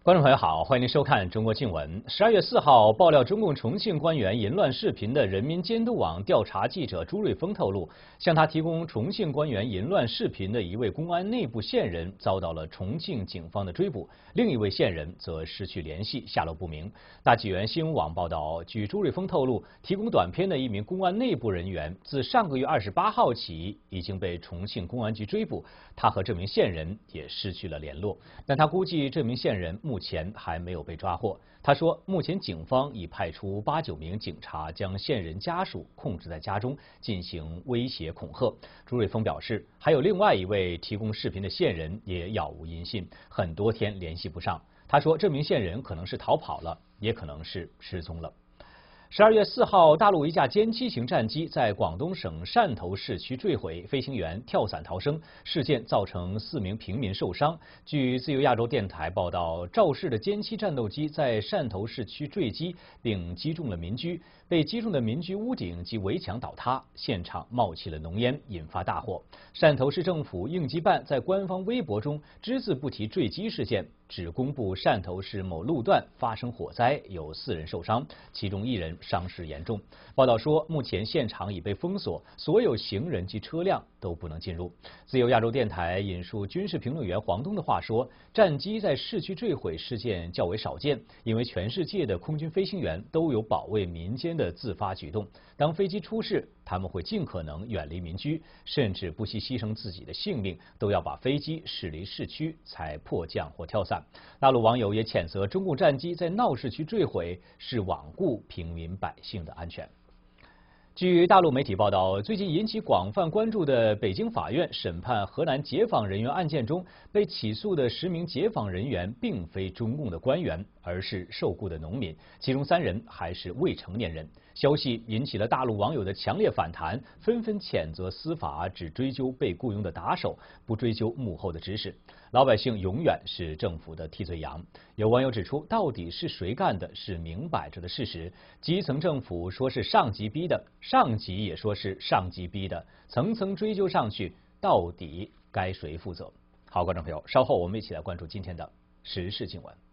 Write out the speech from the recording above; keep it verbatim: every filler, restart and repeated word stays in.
观众朋友好，欢迎您收看中国新闻。十二月四号，爆料中共重庆官员淫乱视频的人民监督网调查记者朱瑞峰透露，向他提供重庆官员淫乱视频的一位公安内部线人遭到了重庆警方的追捕，另一位线人则失去联系，下落不明。大纪元新闻网报道，据朱瑞峰透露，提供短片的一名公安内部人员自上个月二十八号起已经被重庆公安局追捕，他和这名线人也失去了联络，但他估计这名线人目前还没有被抓获。他说，目前警方已派出八九名警察将线人家属控制在家中，进行威胁恐吓。朱瑞峰表示，还有另外一位提供视频的线人也杳无音信，很多天联系不上。他说，这名线人可能是逃跑了，也可能是失踪了。十二月四号，大陆一架歼七型战机在广东省汕头市区坠毁，飞行员跳伞逃生，事件造成四名平民受伤。据自由亚洲电台报道，肇事的歼七战斗机在汕头市区坠机，并击中了民居，被击中的民居屋顶及围墙倒塌，现场冒起了浓烟，引发大火。汕头市政府应急办在官方微博中只字不提坠机事件，只公布汕头市某路段发生火灾，有四人受伤，其中一人伤势严重。报道说，目前现场已被封锁，所有行人及车辆都不能进入。自由亚洲电台引述军事评论员黄东的话说，战机在市区坠毁事件较为少见，因为全世界的空军飞行员都有保卫民间的自发举动。当飞机出事，他们会尽可能远离民居，甚至不惜牺牲自己的性命，都要把飞机驶离市区才迫降或跳伞。大陆网友也谴责中共战机在闹市区坠毁是罔顾平民百姓的安全。据大陆媒体报道，最近引起广泛关注的北京法院审判河南解放人员案件中，被起诉的十名解放人员并非中共的官员，而是受雇的农民，其中三人还是未成年人。消息引起了大陆网友的强烈反弹，纷纷谴责司法只追究被雇佣的打手，不追究幕后的指使。老百姓永远是政府的替罪羊。有网友指出，到底是谁干的，是明摆着的事实。基层政府说是上级逼的，上级也说是上级逼的，层层追究上去，到底该谁负责？好，观众朋友，稍后我们一起来关注今天的时事新闻。